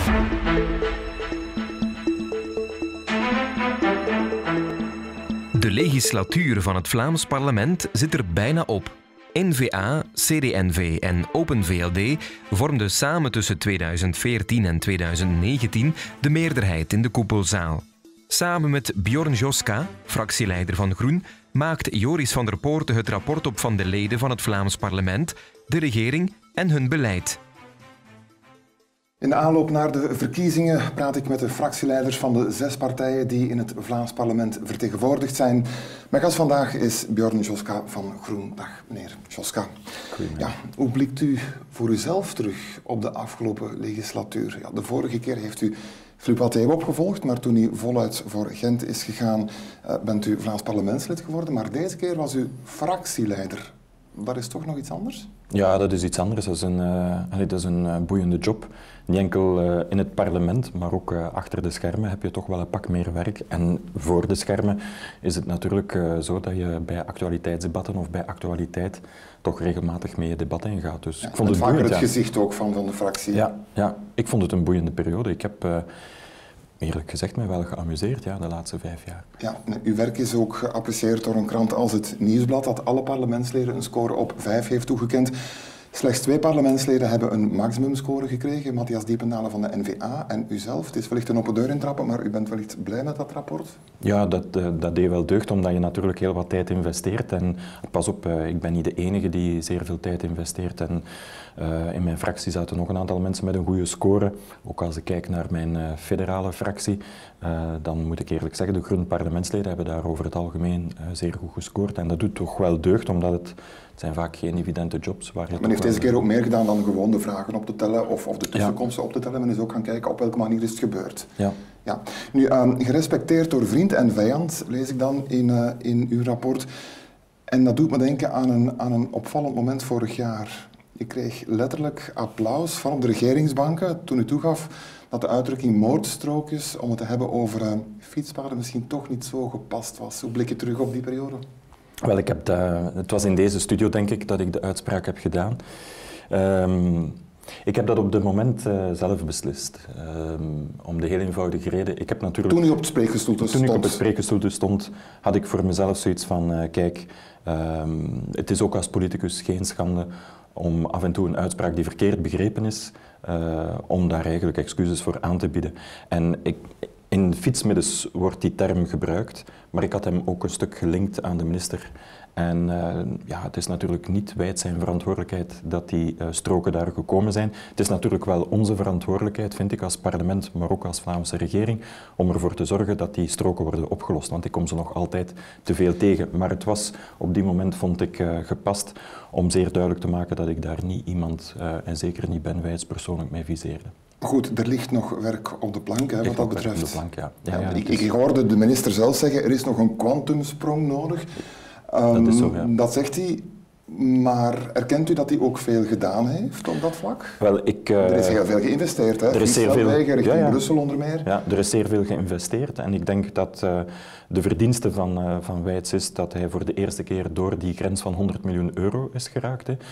De legislatuur van het Vlaams parlement zit er bijna op. N-VA, CD&V en Open VLD vormden samen tussen 2014 en 2019 de meerderheid in de koepelzaal. Samen met Bjorn Joska, fractieleider van Groen, maakt Joris van der Poorten het rapport op van de leden van het Vlaams parlement, de regering en hun beleid. In de aanloop naar de verkiezingen praat ik met de fractieleiders van de 6 partijen die in het Vlaams parlement vertegenwoordigd zijn. Mijn gast vandaag is Bjorn Joska van Groen. Dag meneer Joska. Ja, hoe blikt u voor uzelf terug op de afgelopen legislatuur? Ja, de vorige keer heeft u Philippe Watteeuw opgevolgd, maar toen u voluit voor Gent is gegaan, bent u Vlaams parlementslid geworden. Maar deze keer was u fractieleider. Dat is toch nog iets anders? Ja, dat is iets anders. Dat is een boeiende job. Niet enkel in het parlement, maar ook achter de schermen heb je toch wel een pak meer werk. En voor de schermen is het natuurlijk zo dat je bij actualiteitsdebatten of bij actualiteit toch regelmatig mee je debat ingaat. Dus ik vond het vaker boeiend, het gezicht ook van de fractie. Ja, ik vond het een boeiende periode. Ik heb eerlijk gezegd mij wel geamuseerd de laatste 5 jaar. Ja, uw werk is ook geapprecieerd door een krant als het Nieuwsblad, dat alle parlementsleden een score op 5 heeft toegekend. Slechts 2 parlementsleden hebben een maximumscore gekregen, Matthias Diependalen van de N-VA en uzelf. Het is wellicht een open deur intrappen, maar u bent wellicht blij met dat rapport? Ja, dat deed wel deugd, omdat je natuurlijk heel wat tijd investeert. En pas op, ik ben niet de enige die zeer veel tijd investeert. En in mijn fractie zaten nog een aantal mensen met een goede score. Ook als ik kijk naar mijn federale fractie, dan moet ik eerlijk zeggen, de groene parlementsleden hebben daar over het algemeen zeer goed gescoord. En dat doet toch wel deugd, omdat het zijn vaak geen evidente jobs. Men heeft deze keer ook meer gedaan dan gewoon de vragen op te tellen of de tussenkomsten op te tellen. Men is ook gaan kijken op welke manier is het gebeurd. Ja. Nu, gerespecteerd door vriend en vijand, lees ik dan in uw rapport. En dat doet me denken aan een opvallend moment vorig jaar. Je kreeg letterlijk applaus van op de regeringsbanken toen u toegaf dat de uitdrukking moordstrookjes, om het te hebben over fietspaden, misschien toch niet zo gepast was. Hoe blik je terug op die periode? Wel, het was in deze studio, denk ik, dat ik de uitspraak heb gedaan. Ik heb dat op het moment zelf beslist. Om de heel eenvoudige reden. Ik heb natuurlijk, toen u op het spreekgestoelte stond? Toen ik op het spreekgestoelte stond, had ik voor mezelf zoiets van, kijk, het is ook als politicus geen schande om af en toe een uitspraak die verkeerd begrepen is, om daar eigenlijk excuses voor aan te bieden. En in fietsmiddens wordt die term gebruikt, maar ik had hem ook een stuk gelinkt aan de minister. En het is natuurlijk niet wijd zijn verantwoordelijkheid dat die stroken daar gekomen zijn. Het is natuurlijk wel onze verantwoordelijkheid, vind ik, als parlement, maar ook als Vlaamse regering, om ervoor te zorgen dat die stroken worden opgelost. Want ik kom ze nog altijd te veel tegen. Maar het was op die moment, vond ik, gepast om zeer duidelijk te maken dat ik daar niet iemand, en zeker niet Ben Wijts persoonlijk mee viseerde. Goed, er ligt nog werk op de plank, wat dat betreft. Op de plank, Ik hoorde de minister zelf zeggen, er is nog een kwantumsprong nodig. Dat is zo, ja. Dat zegt hij, maar erkent u dat hij ook veel gedaan heeft op dat vlak? Wel, er is heel veel geïnvesteerd, hè? Er is zeer veel richting Brussel onder meer. Ja, er is zeer veel geïnvesteerd en ik denk dat de verdienste van Wijts is dat hij voor de eerste keer door die grens van 100 miljoen euro is geraakt. Hè.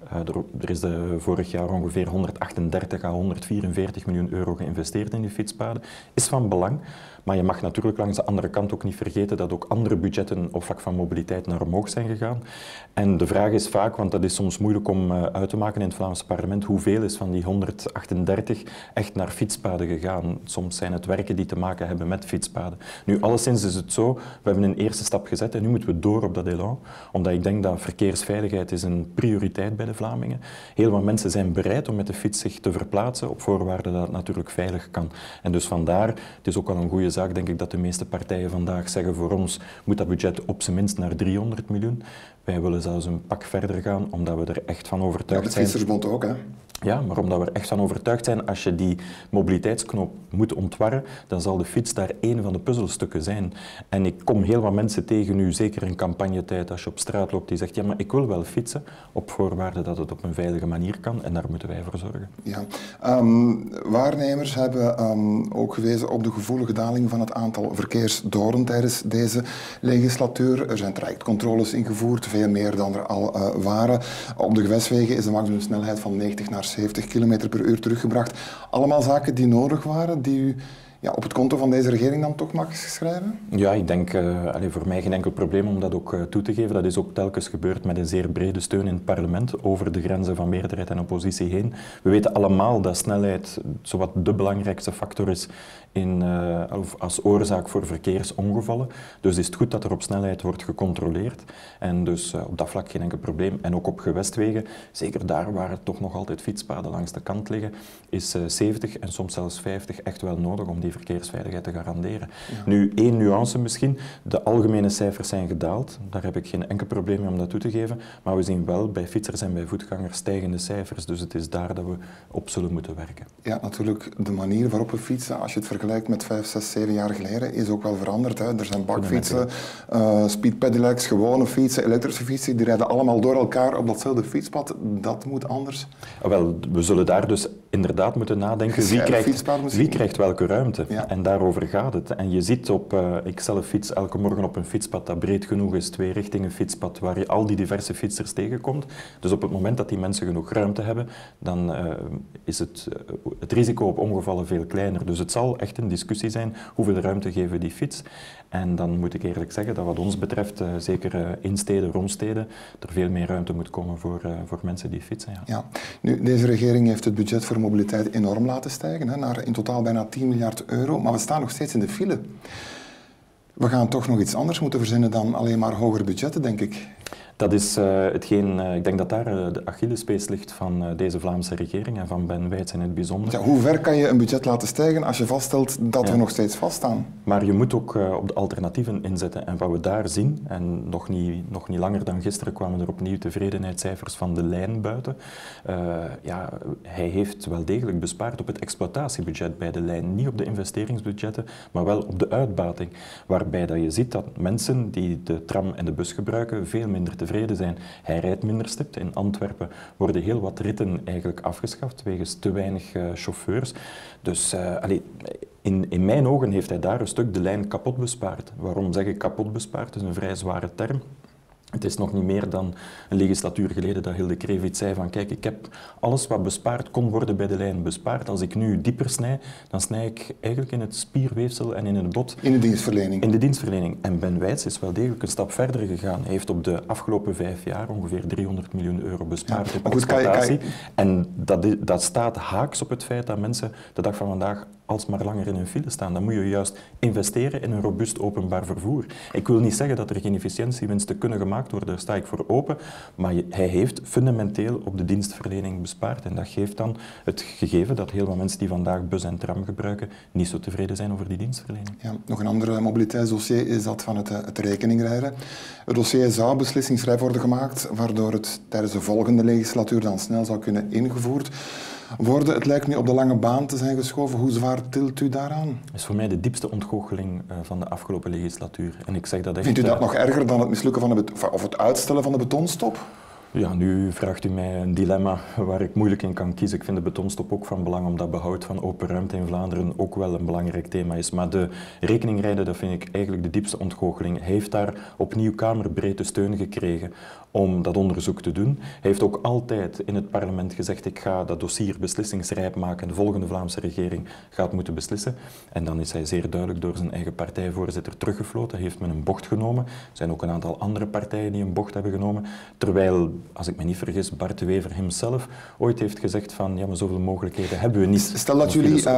Er is vorig jaar ongeveer 138 à 144 miljoen euro geïnvesteerd in die fietspaden. Is van belang, maar je mag natuurlijk langs de andere kant ook niet vergeten dat ook andere budgetten op vlak van mobiliteit naar omhoog zijn gegaan. En de vraag is vaak, want dat is soms moeilijk om uit te maken in het Vlaamse parlement, hoeveel is van die 138 echt naar fietspaden gegaan? Soms zijn het werken die te maken hebben met fietspaden. Nu, alleszins is het zo, we hebben een eerste stap gezet en nu moeten we door op dat elan, omdat ik denk dat verkeersveiligheid is een prioriteit bij de Vlamingen. Heel wat mensen zijn bereid om met de fiets zich te verplaatsen, op voorwaarde dat het natuurlijk veilig kan. En dus vandaar, het is ook wel een goede zaak, denk ik, dat de meeste partijen vandaag zeggen, voor ons moet dat budget op zijn minst naar 300 miljoen. Wij willen zelfs een pak verder gaan, omdat we er echt van overtuigd zijn. De Fietsersbond ook, hè? Ja, maar omdat we er echt van overtuigd zijn, als je die mobiliteitsknoop moet ontwarren, dan zal de fiets daar één van de puzzelstukken zijn. En ik kom heel wat mensen tegen nu, zeker in campagnetijd, als je op straat loopt, die zegt, ja, maar ik wil wel fietsen, op voorwaarde dat het op een veilige manier kan, en daar moeten wij voor zorgen. Ja. Waarnemers hebben ook gewezen op de gevoelige daling van het aantal verkeersdoden tijdens deze legislatuur. Er zijn trajectcontroles ingevoerd, veel meer dan er al geval waren. Op de gewestwegen is de maximumsnelheid van 90 naar 70 km per uur teruggebracht. Allemaal zaken die nodig waren, die u op het konto van deze regering dan toch mag schrijven? Ja, ik denk voor mij geen enkel probleem om dat ook toe te geven. Dat is ook telkens gebeurd met een zeer brede steun in het parlement over de grenzen van meerderheid en oppositie heen. We weten allemaal dat snelheid zowat de belangrijkste factor is als oorzaak voor verkeersongevallen. Dus is het goed dat er op snelheid wordt gecontroleerd. En dus op dat vlak geen enkel probleem. En ook op gewestwegen, zeker daar waar er toch nog altijd fietspaden langs de kant liggen, is 70 en soms zelfs 50 echt wel nodig om die verkeersveiligheid te garanderen. Ja. Nu, één nuance misschien. De algemene cijfers zijn gedaald. Daar heb ik geen enkel probleem mee om dat toe te geven. Maar we zien wel bij fietsers en bij voetgangers stijgende cijfers. Dus het is daar dat we op zullen moeten werken. Ja, natuurlijk. De manier waarop we fietsen, als je het vergelijkt met 5, 6, 7 jaar geleden, is ook wel veranderd. Hè. Er zijn bakfietsen, speed pedelecs, gewone fietsen, elektrische fietsen. Die rijden allemaal door elkaar op datzelfde fietspad. Dat moet anders. Wel, we zullen daar dus inderdaad moeten nadenken. Wie krijgt welke ruimte? Ja. En daarover gaat het. En je ziet ik zelf fiets elke morgen op een fietspad dat breed genoeg is, 2 richtingen fietspad, waar je al die diverse fietsers tegenkomt. Dus op het moment dat die mensen genoeg ruimte hebben, dan is het risico op ongevallen veel kleiner. Dus het zal echt een discussie zijn, hoeveel ruimte geven we die fiets. En dan moet ik eerlijk zeggen dat wat ons betreft, zeker in steden, rondsteden, er veel meer ruimte moet komen voor mensen die fietsen. Ja. Ja. Nu, deze regering heeft het budget voor mobiliteit enorm laten stijgen, naar in totaal bijna 10 miljard euro, maar we staan nog steeds in de file. We gaan toch nog iets anders moeten verzinnen dan alleen maar hogere budgetten, denk ik. Dat is ik denk dat daar de Achillespees ligt van deze Vlaamse regering en van Ben Wijts in het bijzonder. Ja, hoe ver kan je een budget laten stijgen als je vaststelt dat we nog steeds vaststaan? Maar je moet ook op de alternatieven inzetten. En wat we daar zien, en nog niet langer dan gisteren kwamen er opnieuw tevredenheidscijfers van de lijn buiten. Hij heeft wel degelijk bespaard op het exploitatiebudget bij de lijn. Niet op de investeringsbudgetten, maar wel op de uitbating. Waarbij dat je ziet dat mensen die de tram en de bus gebruiken veel minder tevreden zijn. Hij rijdt minder stipt. In Antwerpen worden heel wat ritten eigenlijk afgeschaft wegens te weinig chauffeurs. Dus in mijn ogen heeft hij daar een stuk de lijn kapot bespaard. Waarom zeg ik kapot bespaard? Dat is een vrij zware term. Het is nog niet meer dan een legislatuur geleden dat Hilde Krevits zei van kijk, ik heb alles wat bespaard kon worden bij de lijn bespaard. Als ik nu dieper snij, dan snij ik eigenlijk in het spierweefsel en in het bot. In de dienstverlening. In de dienstverlening. En Ben Wijts is wel degelijk een stap verder gegaan. Hij heeft op de afgelopen 5 jaar ongeveer 300 miljoen euro bespaard op exploitatie. En dat staat haaks op het feit dat mensen de dag van vandaag alsmaar langer in een file staan. Dan moet je juist investeren in een robuust openbaar vervoer. Ik wil niet zeggen dat er geen efficiëntiewinsten kunnen gemaakt worden, daar sta ik voor open, maar hij heeft fundamenteel op de dienstverlening bespaard. En dat geeft dan het gegeven dat heel wat mensen die vandaag bus en tram gebruiken niet zo tevreden zijn over die dienstverlening. Ja, nog een ander mobiliteitsdossier is dat van het rekeningrijden. Het dossier zou beslissingsvrij worden gemaakt, waardoor het tijdens de volgende legislatuur dan snel zou kunnen ingevoerd worden. Het lijkt nu op de lange baan te zijn geschoven. Hoe zwaar tilt u daaraan? Dat is voor mij de diepste ontgoocheling van de afgelopen legislatuur. En ik zeg dat echt, vindt u dat nog erger dan het mislukken van of het uitstellen van de betonstop? Ja, nu vraagt u mij een dilemma waar ik moeilijk in kan kiezen. Ik vind de betonstop ook van belang, omdat behoud van open ruimte in Vlaanderen ook wel een belangrijk thema is. Maar de rekeningrijden, dat vind ik eigenlijk de diepste ontgoocheling. Hij heeft daar opnieuw kamerbreedte steun gekregen om dat onderzoek te doen. Hij heeft ook altijd in het parlement gezegd, ik ga dat dossier beslissingsrijp maken en de volgende Vlaamse regering gaat moeten beslissen. En dan is hij zeer duidelijk door zijn eigen partijvoorzitter teruggefloten, heeft men een bocht genomen. Er zijn ook een aantal andere partijen die een bocht hebben genomen. Terwijl, als ik me niet vergis, Bart de Wever hemzelf ooit heeft gezegd van, ja, maar zoveel mogelijkheden hebben we niet. Stel dat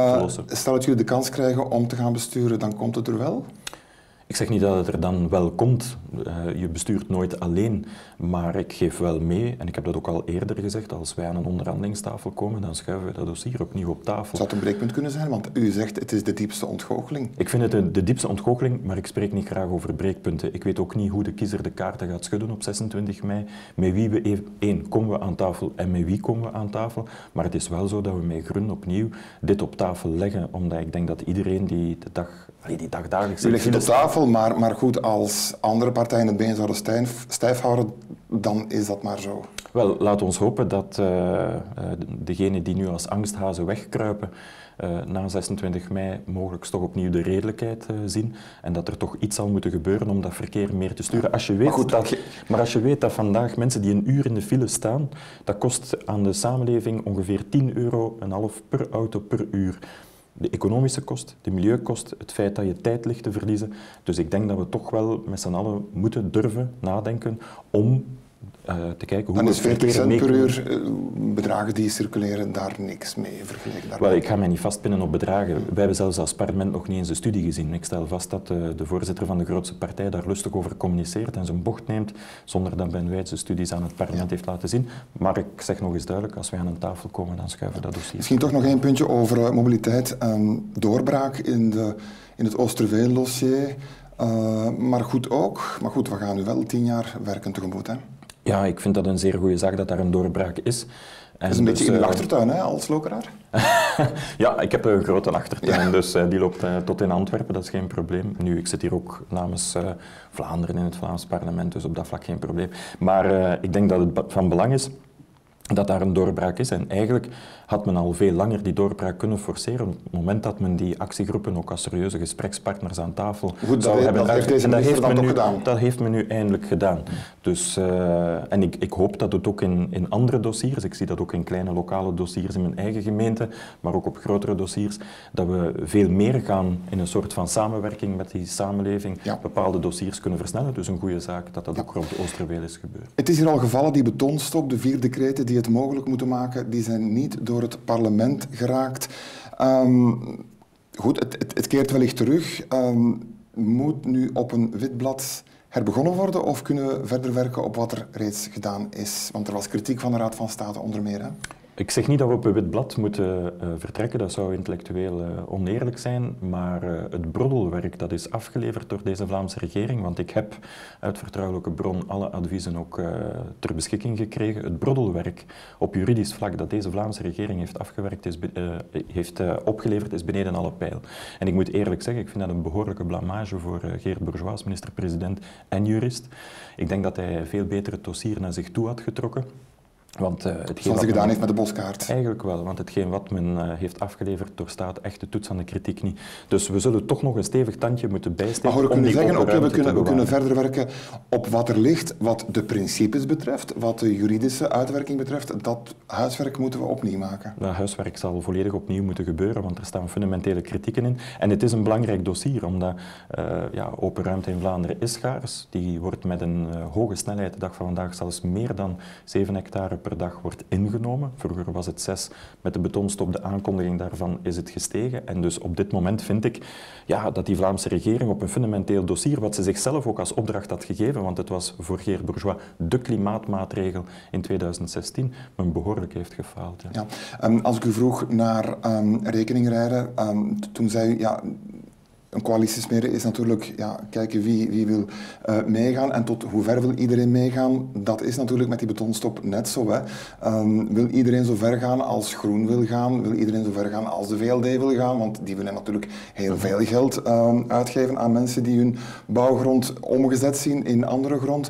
jullie de kans krijgen om te gaan besturen, dan komt het er wel? Ik zeg niet dat het er dan wel komt. Je bestuurt nooit alleen, maar ik geef wel mee, en ik heb dat ook al eerder gezegd, als wij aan een onderhandelingstafel komen, dan schuiven we dat dossier opnieuw op tafel. Zou het een breekpunt kunnen zijn? Want u zegt het is de diepste ontgoocheling. Ik vind het de diepste ontgoocheling, maar ik spreek niet graag over breekpunten. Ik weet ook niet hoe de kiezer de kaarten gaat schudden op 26 mei. Met wie komen we aan tafel en met wie komen we aan tafel. Maar het is wel zo dat we met Groen opnieuw dit op tafel leggen, omdat ik denk dat iedereen die dagdagelijks... U legt het op tafel wel, maar goed, als andere partijen het been zouden stijf houden, dan is dat maar zo. Wel, laten we ons hopen dat degenen die nu als angsthazen wegkruipen, na 26 mei mogelijk toch opnieuw de redelijkheid zien en dat er toch iets zal moeten gebeuren om dat verkeer meer te sturen. Als je weet maar als je weet dat vandaag mensen die een uur in de file staan, dat kost aan de samenleving ongeveer €10,5 per auto per uur. De economische kost, de milieukost, het feit dat je tijd ligt te verliezen. Dus ik denk dat we toch wel met z'n allen moeten durven nadenken om te kijken hoe dan is 40 cent per uur bedragen die circuleren daar niks mee vergeleken. Wel, ik ga mij niet vastpinnen op bedragen. Wij hebben zelfs als parlement nog niet eens de studie gezien. Ik stel vast dat de voorzitter van de grootste partij daar lustig over communiceert en zijn bocht neemt, zonder dat Ben Wijts de studies aan het parlement heeft laten zien. Maar ik zeg nog eens duidelijk, als wij aan een tafel komen, dan schuiven we dat dossier. Misschien toch nog één puntje over mobiliteit. Doorbraak in het Oosterveel-dossier. Maar goed, we gaan nu wel 10 jaar werken tegemoet, hè? Ja, ik vind dat een zeer goede zaak dat daar een doorbraak is. Dat is een beetje in uw achtertuin, hè, als lokeraar? Ja, ik heb een grote achtertuin, dus die loopt tot in Antwerpen, dat is geen probleem. Nu, ik zit hier ook namens Vlaanderen in het Vlaams parlement, dus op dat vlak geen probleem. Maar ik denk dat het van belang is dat daar een doorbraak is. En eigenlijk had men al veel langer die doorbraak kunnen forceren. Op het moment dat men die actiegroepen ook als serieuze gesprekspartners aan tafel zou hebben. Dat heeft men nu eindelijk gedaan. Dus, en ik hoop dat het ook in andere dossiers, ik zie dat ook in kleine lokale dossiers in mijn eigen gemeente, maar ook op grotere dossiers, dat we veel meer gaan in een soort van samenwerking met die samenleving bepaalde dossiers kunnen versnellen. Dus een goede zaak dat dat ook rond de Oosterveel is gebeurd. Het is hier al gevallen, die betonstop, de 4 decreten die het mogelijk moeten maken, die zijn niet door het parlement geraakt. Goed, het keert wellicht terug. Moet nu op een wit blad herbegonnen worden of kunnen we verder werken op wat er reeds gedaan is? Want er was kritiek van de Raad van State onder meer, hè? Ik zeg niet dat we op een wit blad moeten vertrekken, dat zou intellectueel oneerlijk zijn, maar het broddelwerk dat is afgeleverd door deze Vlaamse regering, want ik heb uit vertrouwelijke bron alle adviezen ook ter beschikking gekregen, het broddelwerk op juridisch vlak dat deze Vlaamse regering heeft opgeleverd is beneden alle pijl. En ik moet eerlijk zeggen, ik vind dat een behoorlijke blamage voor Geert Bourgeois, minister-president en jurist. Ik denk dat hij veel beter het dossier naar zich toe had getrokken. Want zoals hij gedaan heeft met de Boskaart. Eigenlijk wel, want hetgeen wat men heeft afgeleverd doorstaat echt de toets aan de kritiek niet. Dus we zullen toch nog een stevig tandje moeten bijsteken. Maar we kunnen zeggen, we kunnen verder werken op wat er ligt, wat de principes betreft, wat de juridische uitwerking betreft. Dat huiswerk moeten we opnieuw maken. Dat huiswerk zal volledig opnieuw moeten gebeuren, want er staan fundamentele kritieken in. En het is een belangrijk dossier, omdat open ruimte in Vlaanderen is schaars. Die wordt met een hoge snelheid de dag van vandaag zelfs meer dan 7 hectare per dag wordt ingenomen. Vroeger was het 6. Met de betonstop, de aankondiging daarvan, is het gestegen. En dus op dit moment vind ik dat die Vlaamse regering op een fundamenteel dossier, wat ze zichzelf ook als opdracht had gegeven, want het was voor Geert Bourgeois de klimaatmaatregel in 2016, men behoorlijk heeft gefaald. Ja. Als ik u vroeg naar rekeningrijden, toen zei u, een coalitie smeren is natuurlijk kijken wie wil meegaan en tot hoe ver wil iedereen meegaan. Dat is natuurlijk met die betonstop net zo. Hè. Wil iedereen zo ver gaan als Groen wil gaan? Wil iedereen zo ver gaan als de VLD wil gaan? Want die willen natuurlijk heel veel geld uitgeven aan mensen die hun bouwgrond omgezet zien in andere grond.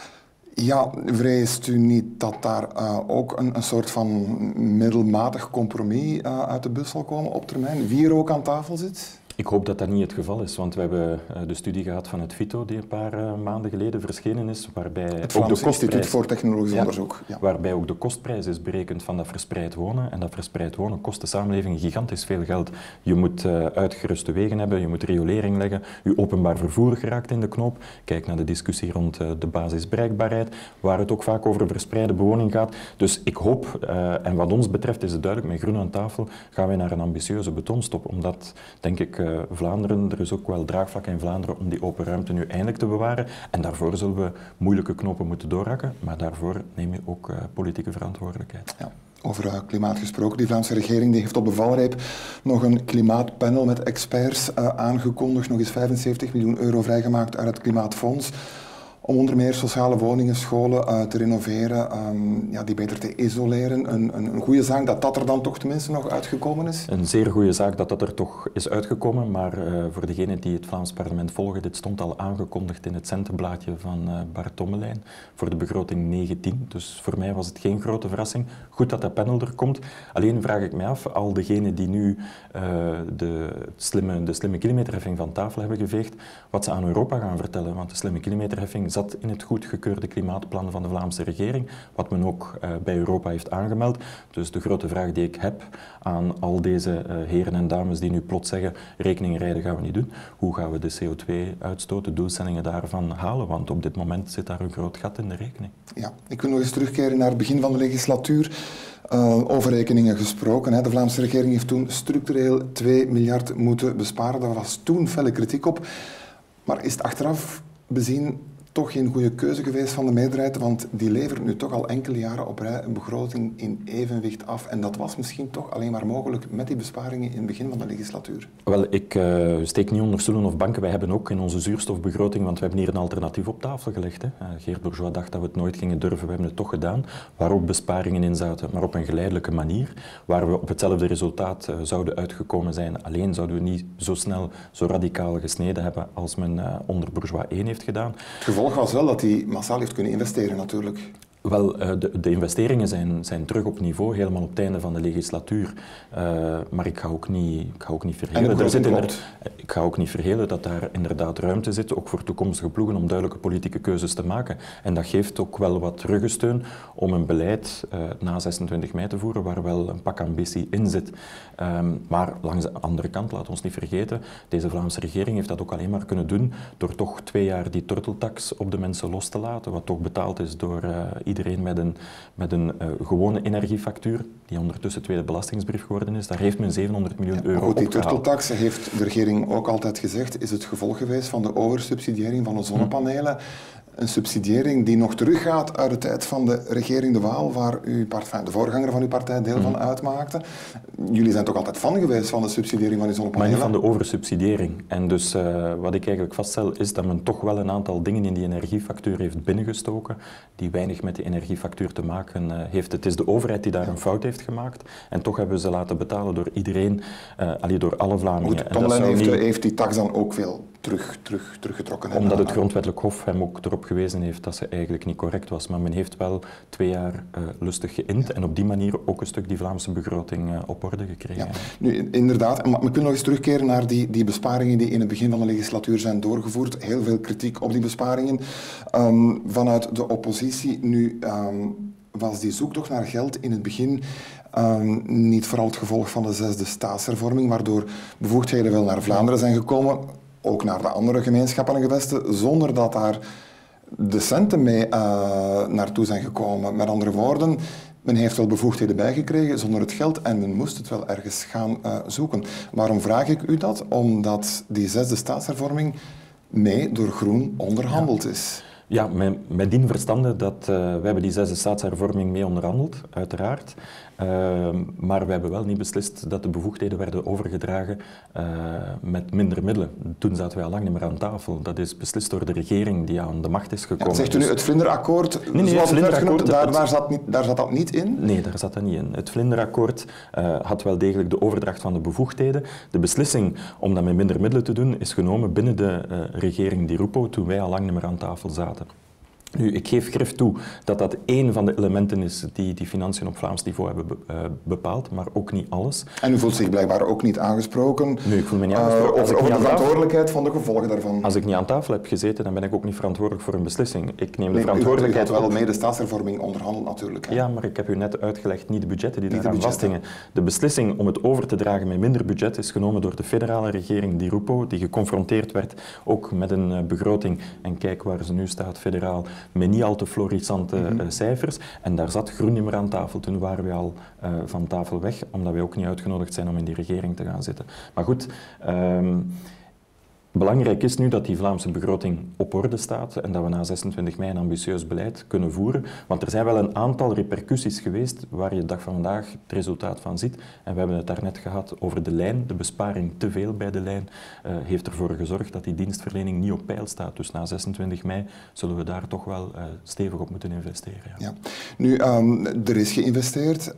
Ja, vreest u niet dat daar ook een soort van middelmatig compromis uit de bus zal komen op termijn? Wie er ook aan tafel zit? Ik hoop dat dat niet het geval is, want we hebben de studie gehad van het FITO die een paar maanden geleden verschenen is, waarbij het Vlaams Instituut voor Technologisch Onderzoek. Ja. Waarbij ook de kostprijs is berekend van dat verspreid wonen. En dat verspreid wonen kost de samenleving gigantisch veel geld. Je moet uitgeruste wegen hebben, je moet riolering leggen, je openbaar vervoer geraakt in de knoop. Kijk naar de discussie rond de basisbereikbaarheid, waar het ook vaak over verspreide bewoning gaat. Dus ik hoop, en wat ons betreft is het duidelijk, met Groen aan tafel gaan wij naar een ambitieuze betonstop, omdat, denk ik, Vlaanderen, er is ook wel draagvlak in Vlaanderen om die open ruimte nu eindelijk te bewaren. En daarvoor zullen we moeilijke knopen moeten doorhakken, maar daarvoor neem je ook politieke verantwoordelijkheid. Ja. Over klimaat gesproken, die Vlaamse regering die heeft op de valreep nog een klimaatpanel met experts aangekondigd, nog eens €75 miljoen vrijgemaakt uit het Klimaatfonds. om onder meer sociale woningen, scholen te renoveren, die beter te isoleren. Een goede zaak dat er dan toch tenminste nog uitgekomen is? Een zeer goede zaak dat er toch is uitgekomen, maar voor degenen die het Vlaams parlement volgen, dit stond al aangekondigd in het centenblaadje van Bart Tommelijn voor de begroting 19. Dus voor mij was het geen grote verrassing. Goed dat dat panel er komt. Alleen vraag ik mij af, al degenen die nu de slimme kilometerheffing van tafel hebben geveegd, wat ze aan Europa gaan vertellen. Want de slimme kilometerheffing zat in het goedgekeurde klimaatplan van de Vlaamse regering, wat men ook bij Europa heeft aangemeld. Dus de grote vraag die ik heb aan al deze heren en dames die nu plots zeggen, rekening rijden gaan we niet doen. Hoe gaan we de CO2-uitstoot, de doelstellingen daarvan halen? Want op dit moment zit daar een groot gat in de rekening. Ja, ik wil nog eens terugkeren naar het begin van de legislatuur. Over rekeningen gesproken. Hè. De Vlaamse regering heeft toen structureel 2 miljard moeten besparen. Daar was toen felle kritiek op. Maar is het achteraf bezien toch geen goede keuze geweest van de meerderheid, want die levert nu toch al enkele jaren op rij een begroting in evenwicht af. En dat was misschien toch alleen maar mogelijk met die besparingen in het begin van de legislatuur. Wel, ik steek niet onder stoelen of banken. Wij hebben ook in onze zuurstofbegroting, want we hebben hier een alternatief op tafel gelegd. Hè. Geert Bourgeois dacht dat we het nooit gingen durven, we hebben het toch gedaan. Waar ook besparingen in zaten, maar op een geleidelijke manier. Waar we op hetzelfde resultaat zouden uitgekomen zijn. Alleen zouden we niet zo snel, zo radicaal gesneden hebben als men onder Bourgeois 1 heeft gedaan. Het gevolg was wel dat hij massaal heeft kunnen investeren natuurlijk. Wel, de investeringen zijn terug op niveau, helemaal op het einde van de legislatuur. Maar ik ga ook niet verhelen. Ik ga ook niet verhelen dat daar inderdaad ruimte zit, ook voor toekomstige ploegen, om duidelijke politieke keuzes te maken. En dat geeft ook wel wat ruggensteun om een beleid na 26 mei te voeren, waar wel een pak ambitie in zit. Maar langs de andere kant, laat ons niet vergeten, deze Vlaamse regering heeft dat ook alleen maar kunnen doen door toch 2 jaar die turteltax op de mensen los te laten, wat toch betaald is door iedereen met een gewone energiefactuur, die ondertussen tweede belastingsbrief geworden is. Daar heeft men 700 miljoen euro opgehaald. Die turteltax turteltax, heeft de regering ook altijd gezegd, is het gevolg geweest van de oversubsidiëring van de zonnepanelen. Een subsidiëring die nog teruggaat uit de tijd van de regering De Waal, waar de voorganger van uw partij deel van uitmaakte. Jullie zijn toch altijd fan geweest van de subsidiëring van die zonnepanelen? Maar niet van de oversubsidiëring. En dus wat ik eigenlijk vaststel is dat men toch wel een aantal dingen in die energiefactuur heeft binnengestoken die weinig met die energiefactuur te maken heeft. Het is de overheid die daar een fout heeft gemaakt en toch hebben we ze laten betalen door iedereen, door alle Vlamingen. Goed, Tommelijn heeft die tax dan ook veel teruggetrokken. Omdat het grondwettelijk hof hem ook erop gewezen heeft dat ze eigenlijk niet correct was. Maar men heeft wel 2 jaar lustig geïnd en op die manier ook een stuk die Vlaamse begroting op orde gekregen. Ja. Nu, inderdaad, maar ik wil nog eens terugkeren naar die besparingen die in het begin van de legislatuur zijn doorgevoerd. Heel veel kritiek op die besparingen vanuit de oppositie. Nu was die zoektocht naar geld in het begin niet vooral het gevolg van de 6e staatshervorming, waardoor bevoegdheden wel naar Vlaanderen zijn gekomen, ook naar de andere gemeenschappen en gewesten, zonder dat daar de centen mee naartoe zijn gekomen. Met andere woorden, men heeft wel bevoegdheden bijgekregen zonder het geld en men moest het wel ergens gaan zoeken. Waarom vraag ik u dat? Omdat die 6e staatshervorming mee door Groen onderhandeld is. Ja, met dien verstande dat we hebben die 6e staatshervorming mee onderhandeld, uiteraard. Maar we hebben wel niet beslist dat de bevoegdheden werden overgedragen met minder middelen. Toen zaten wij al lang niet meer aan tafel. Dat is beslist door de regering die aan de macht is gekomen. Ja, zegt u nu het Vlinderakkoord, nee, zoals het werd genoemd, daar zat dat niet in? Nee, daar zat dat niet in. Het Vlinderakkoord had wel degelijk de overdracht van de bevoegdheden. De beslissing om dat met minder middelen te doen is genomen binnen de regering Di Rupo, toen wij al lang niet meer aan tafel zaten. Nu, ik geef grif toe dat dat één van de elementen is die financiën op Vlaams niveau hebben bepaald, maar ook niet alles. En u voelt zich blijkbaar ook niet aangesproken? Nee, ik voel me niet aangesproken. Over de verantwoordelijkheid van de gevolgen daarvan? Als ik niet aan tafel heb gezeten, dan ben ik ook niet verantwoordelijk voor een beslissing. Ik neem de verantwoordelijkheid... U had wel mee de staatshervorming onderhandeld natuurlijk. Hè? Ja, maar ik heb u net uitgelegd, niet de budgetten die daaraan vasthingen. De beslissing om het over te dragen met minder budget is genomen door de federale regering Di Rupo, die geconfronteerd werd ook met een begroting. En kijk waar ze nu staat, federaal, met niet al te florissante cijfers. En daar zat Groen niet meer aan tafel. Toen waren we al van tafel weg, omdat wij ook niet uitgenodigd zijn om in die regering te gaan zitten. Maar goed, Belangrijk is nu dat die Vlaamse begroting op orde staat en dat we na 26 mei een ambitieus beleid kunnen voeren. Want er zijn wel een aantal repercussies geweest waar je de dag van vandaag het resultaat van ziet. En we hebben het daarnet gehad over de lijn. De besparing te veel bij de lijn heeft ervoor gezorgd dat die dienstverlening niet op peil staat. Dus na 26 mei zullen we daar toch wel stevig op moeten investeren. Ja. Ja. Nu, er is geïnvesteerd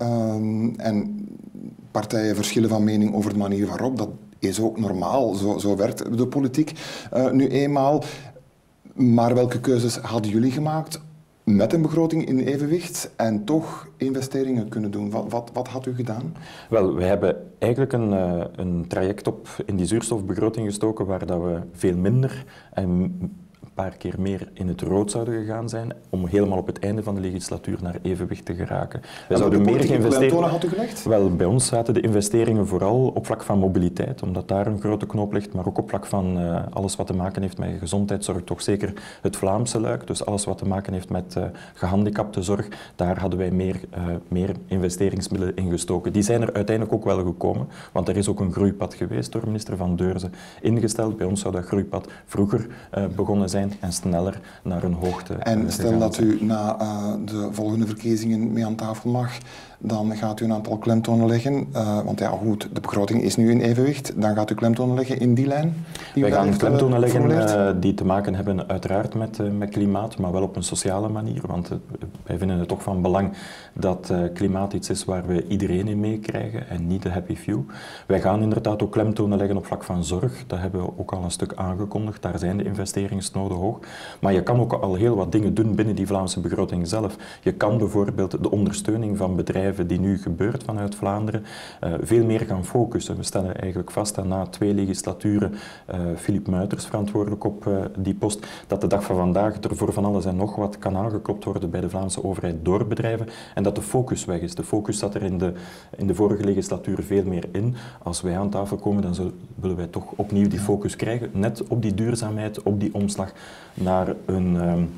en partijen verschillen van mening over de manier waarop. Dat is ook normaal, zo werkt de politiek nu eenmaal. Maar welke keuzes hadden jullie gemaakt met een begroting in evenwicht en toch investeringen kunnen doen? Wat had u gedaan? Wel, wij hebben eigenlijk een traject in die zuurstofbegroting gestoken waar dat we veel minder en een paar keer meer in het rood zouden gegaan zijn om helemaal op het einde van de legislatuur naar evenwicht te geraken. Wij zouden meer investeringen had u gelegd? Wel, bij ons zaten de investeringen vooral op vlak van mobiliteit, omdat daar een grote knoop ligt, maar ook op vlak van alles wat te maken heeft met gezondheidszorg, toch zeker het Vlaamse luik, dus alles wat te maken heeft met gehandicaptenzorg, daar hadden wij meer investeringsmiddelen in gestoken. Die zijn er uiteindelijk ook wel gekomen, want er is ook een groeipad geweest door minister Van Deurzen ingesteld. Bij ons zou dat groeipad vroeger begonnen zijn en sneller naar een hoogte. En stel dat u na de volgende verkiezingen mee aan tafel mag, dan gaat u een aantal klemtonen leggen. Want ja, goed, de begroting is nu in evenwicht. Dan gaat u klemtonen leggen in die lijn? Wij gaan klemtonen leggen die te maken hebben uiteraard met klimaat, maar wel op een sociale manier. Want wij vinden het toch van belang dat klimaat iets is waar we iedereen in meekrijgen en niet de happy few. Wij gaan inderdaad ook klemtonen leggen op vlak van zorg. Dat hebben we ook al een stuk aangekondigd. Daar zijn de investeringsnoden hoog. Maar je kan ook al heel wat dingen doen binnen die Vlaamse begroting zelf. Je kan bijvoorbeeld de ondersteuning van bedrijven die nu gebeurt vanuit Vlaanderen, veel meer gaan focussen. We stellen eigenlijk vast dat na 2 legislaturen Philippe Muiters verantwoordelijk op die post, dat de dag van vandaag er voor van alles en nog wat kan aangeklopt worden bij de Vlaamse overheid door bedrijven en dat de focus weg is. De focus zat er in de vorige legislatuur veel meer in. Als wij aan tafel komen, dan willen wij toch opnieuw die focus krijgen, net op die duurzaamheid, op die omslag naar een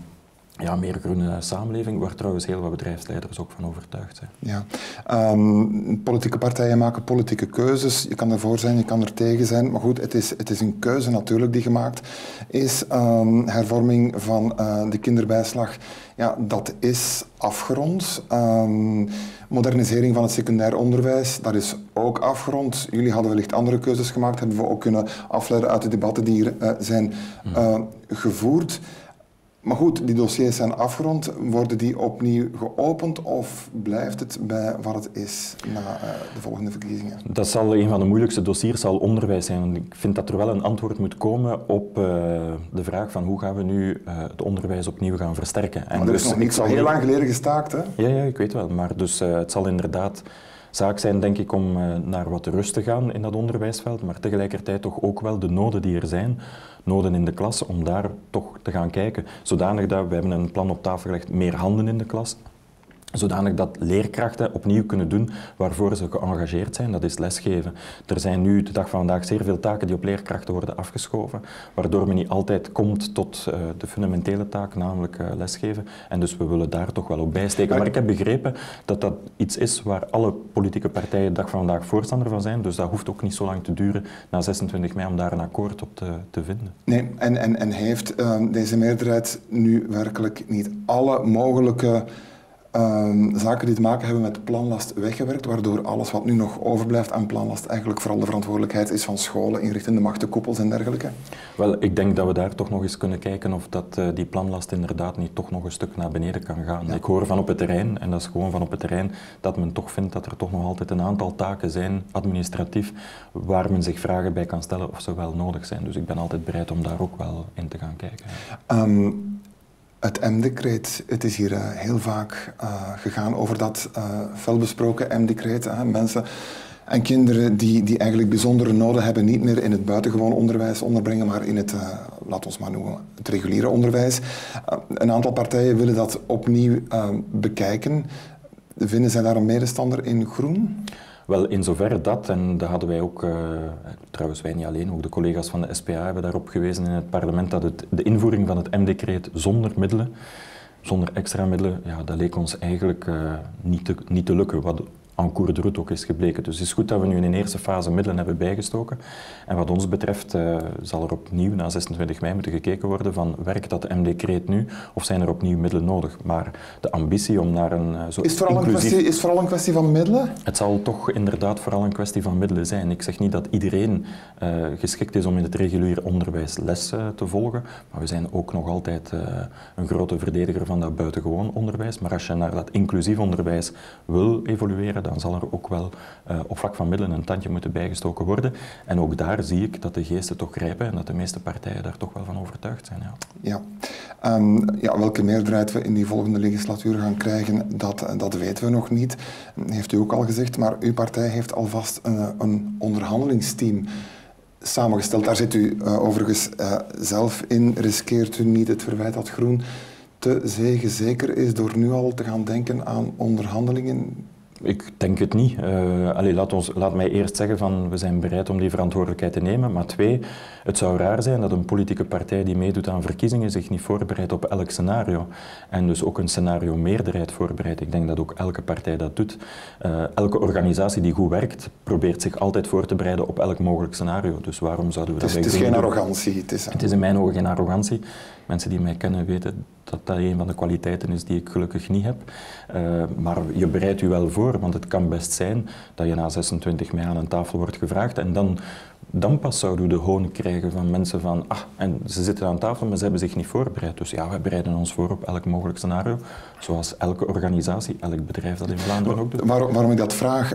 meer groene samenleving, waar trouwens heel wat bedrijfsleiders ook van overtuigd zijn. Ja. Politieke partijen maken politieke keuzes. Je kan ervoor zijn, je kan er tegen zijn. Maar goed, het is een keuze natuurlijk die gemaakt is. Hervorming van de kinderbijslag, ja, dat is afgerond. Modernisering van het secundair onderwijs, dat is ook afgerond. Jullie hadden wellicht andere keuzes gemaakt, hebben we ook kunnen afleiden uit de debatten die hier zijn gevoerd. Maar goed, die dossiers zijn afgerond. Worden die opnieuw geopend of blijft het bij wat het is na de volgende verkiezingen? Dat zal een van de moeilijkste dossiers zal onderwijs zijn. Ik vind dat er wel een antwoord moet komen op de vraag van hoe gaan we nu het onderwijs opnieuw gaan versterken. Maar er is nog niet zo heel lang geleden gestaakt, hè? Ja, ik weet wel. Maar dus het zal inderdaad zaak zijn, denk ik, om naar wat rust te gaan in dat onderwijsveld, maar tegelijkertijd toch ook wel de noden die er zijn, noden in de klas, om daar toch te gaan kijken. Zodanig dat we hebben een plan op tafel gelegd, meer handen in de klas. Zodanig dat leerkrachten opnieuw kunnen doen waarvoor ze geëngageerd zijn, dat is lesgeven. Er zijn nu de dag van vandaag zeer veel taken die op leerkrachten worden afgeschoven, waardoor men niet altijd komt tot de fundamentele taak, namelijk lesgeven. En dus we willen daar toch wel op bijsteken. Maar ik heb begrepen dat dat iets is waar alle politieke partijen de dag van vandaag voorstander van zijn, dus dat hoeft ook niet zo lang te duren na 26 mei om daar een akkoord op te vinden. Nee, en heeft deze meerderheid nu werkelijk niet alle mogelijke zaken die te maken hebben met planlast weggewerkt, waardoor alles wat nu nog overblijft aan planlast eigenlijk vooral de verantwoordelijkheid is van scholen, inrichtende machtenkoepels en dergelijke? Wel, ik denk dat we daar toch nog eens kunnen kijken of dat die planlast inderdaad niet toch nog een stuk naar beneden kan gaan. Ja. Ik hoor van op het terrein, en dat is gewoon van op het terrein, dat men toch vindt dat er toch nog altijd een aantal taken zijn, administratief, waar men zich vragen bij kan stellen of ze wel nodig zijn. Dus ik ben altijd bereid om daar ook wel in te gaan kijken. Het M-decreet, het is hier heel vaak gegaan over dat felbesproken M-decreet. Mensen en kinderen die eigenlijk bijzondere noden hebben, niet meer in het buitengewoon onderwijs onderbrengen, maar in het, laat ons maar noemen, het reguliere onderwijs. Een aantal partijen willen dat opnieuw bekijken. Vinden zij daar een medestander in Groen? Wel, in zoverre dat, en dat hadden wij ook, trouwens wij niet alleen, ook de collega's van de SPA hebben daarop gewezen in het parlement, dat de invoering van het M-decreet zonder middelen, zonder extra middelen, ja, dat leek ons eigenlijk niet te lukken. Wat en cours de route ook is gebleken. Dus het is goed dat we nu in een eerste fase middelen hebben bijgestoken. En wat ons betreft zal er opnieuw na 26 mei moeten gekeken worden van werkt dat M-decreet nu of zijn er opnieuw middelen nodig. Maar de ambitie om naar een zo is het vooral een kwestie van middelen? Het zal toch inderdaad vooral een kwestie van middelen zijn. Ik zeg niet dat iedereen geschikt is om in het regulier onderwijs les te volgen, maar we zijn ook nog altijd een grote verdediger van dat buitengewoon onderwijs. Maar als je naar dat inclusief onderwijs wil evolueren, dan zal er ook wel op vlak van middelen een tandje moeten bijgestoken worden. En ook daar zie ik dat de geesten toch grijpen en dat de meeste partijen daar toch wel van overtuigd zijn. Ja. Welke meerderheid we in die volgende legislatuur gaan krijgen, dat weten we nog niet. Heeft u ook al gezegd, maar uw partij heeft alvast een onderhandelingsteam samengesteld. Daar zit u overigens zelf in. Riskeert u niet het verwijt dat Groen te zeker is door nu al te gaan denken aan onderhandelingen? Ik denk het niet. Laat mij eerst zeggen van we zijn bereid om die verantwoordelijkheid te nemen. Maar 2, het zou raar zijn dat een politieke partij die meedoet aan verkiezingen zich niet voorbereidt op elk scenario. En dus ook een scenario meerderheid voorbereidt. Ik denk dat ook elke partij dat doet. Elke organisatie die goed werkt, probeert zich altijd voor te bereiden op elk mogelijk scenario. Dus waarom zouden we dat doen? Het is geen arrogantie. Het is in mijn ogen geen arrogantie. Mensen die mij kennen weten dat dat een van de kwaliteiten is die ik gelukkig niet heb. Maar je bereidt je wel voor, want het kan best zijn dat je na 26 mei aan een tafel wordt gevraagd en dan pas zouden we de hoon krijgen van mensen van en ze zitten aan tafel, maar ze hebben zich niet voorbereid. Dus ja, wij bereiden ons voor op elk mogelijk scenario, zoals elke organisatie, elk bedrijf dat in Vlaanderen ook doet. Waarom ik dat vraag,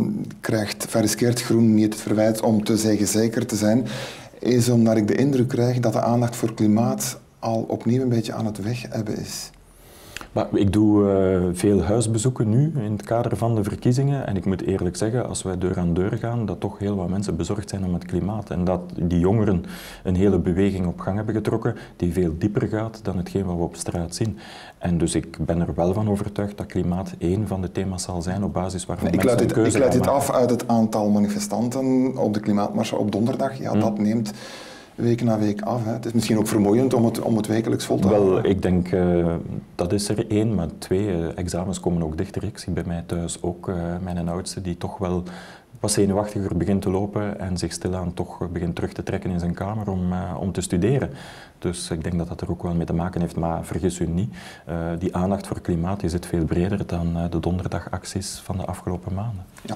riskeert Groen niet het verwijt om te zeker te zijn, is omdat ik de indruk krijg dat de aandacht voor klimaat al opnieuw een beetje aan het weghebben is. Maar ik doe veel huisbezoeken nu in het kader van de verkiezingen en ik moet eerlijk zeggen, als wij deur aan deur gaan, dat toch heel wat mensen bezorgd zijn om het klimaat en dat die jongeren een hele beweging op gang hebben getrokken die veel dieper gaat dan hetgeen wat we op straat zien. En dus ik ben er wel van overtuigd dat klimaat één van de thema's zal zijn op basis waarvan mensen een keuze gaan maken. Ik leid dit af uit het aantal manifestanten op de klimaatmars op donderdag. Ja, dat neemt week na week af. Hè. Het is misschien ook vermoeiend om het wekelijks vol te houden. Wel, ik denk dat is er 1, maar 2, examens komen ook dichter. Ik zie bij mij thuis ook mijn oudste die toch wel wat zenuwachtiger begint te lopen en zich stilaan toch begint terug te trekken in zijn kamer om te studeren. Dus ik denk dat dat er ook wel mee te maken heeft, maar vergis u niet, die aandacht voor klimaat die zit veel breder dan de donderdagacties van de afgelopen maanden. Ja.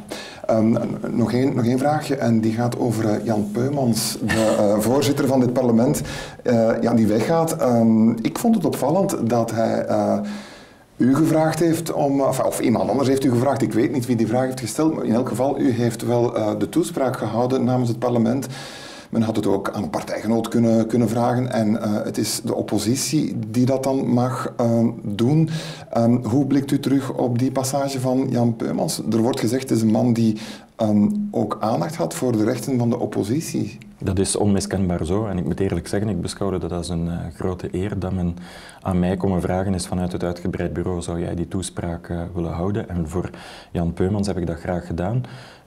Nog één vraagje en die gaat over Jan Peumans, de voorzitter van dit parlement, die weggaat. Ik vond het opvallend dat hij u gevraagd heeft of iemand anders heeft u gevraagd, ik weet niet wie die vraag heeft gesteld, maar in elk geval, u heeft wel de toespraak gehouden namens het parlement. Men had het ook aan een partijgenoot kunnen vragen en het is de oppositie die dat dan mag doen. Hoe blikt u terug op die passage van Jan Peumans? Er wordt gezegd, het is een man die ook aandacht had voor de rechten van de oppositie. Dat is onmiskenbaar zo en ik moet eerlijk zeggen, ik beschouwde dat als een grote eer dat men aan mij komen vragen is vanuit het uitgebreid bureau, zou jij die toespraak willen houden? En voor Jan Peumans heb ik dat graag gedaan,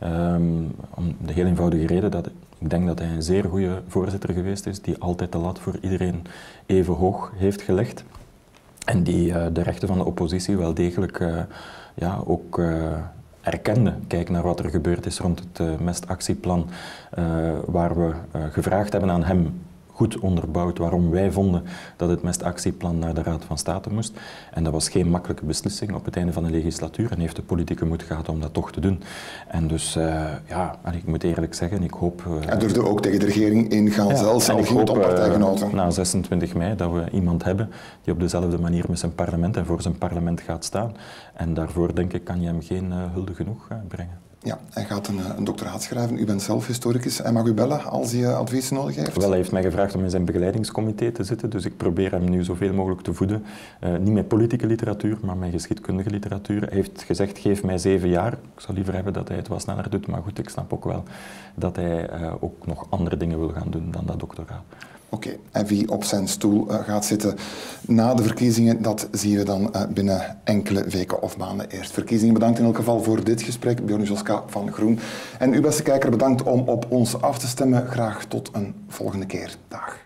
om de heel eenvoudige reden dat ik denk dat hij een zeer goede voorzitter geweest is, die altijd de lat voor iedereen even hoog heeft gelegd en die de rechten van de oppositie wel degelijk ook erkende. Kijk naar wat er gebeurd is rond het mestactieplan, waar we gevraagd hebben aan hem, goed onderbouwd, waarom wij vonden dat het mestactieplan naar de Raad van State moest. En dat was geen makkelijke beslissing op het einde van de legislatuur en heeft de politieke moed gehad om dat toch te doen. En dus, ik moet eerlijk zeggen, ik hoop... Hij durfde ook tegen de regering ingaan, zelfs al ging het om partijgenoten. Na 26 mei dat we iemand hebben die op dezelfde manier met zijn parlement en voor zijn parlement gaat staan. En daarvoor, denk ik, kan je hem geen hulde genoeg brengen. Ja, hij gaat een doctoraat schrijven. U bent zelf historicus. Hij mag u bellen als hij advies nodig heeft? Wel, hij heeft mij gevraagd om in zijn begeleidingscomité te zitten, dus ik probeer hem nu zoveel mogelijk te voeden. Niet met politieke literatuur, maar met geschiedkundige literatuur. Hij heeft gezegd, geef mij 7 jaar. Ik zou liever hebben dat hij het wat sneller doet, maar goed, ik snap ook wel dat hij ook nog andere dingen wil gaan doen dan dat doctoraat. Oké, en wie op zijn stoel gaat zitten na de verkiezingen, dat zien we dan binnen enkele weken of maanden eerst. Verkiezingen, bedankt in elk geval voor dit gesprek. Björn Joska van Groen. En u, beste kijker, bedankt om op ons af te stemmen. Graag tot een volgende keer. Dag.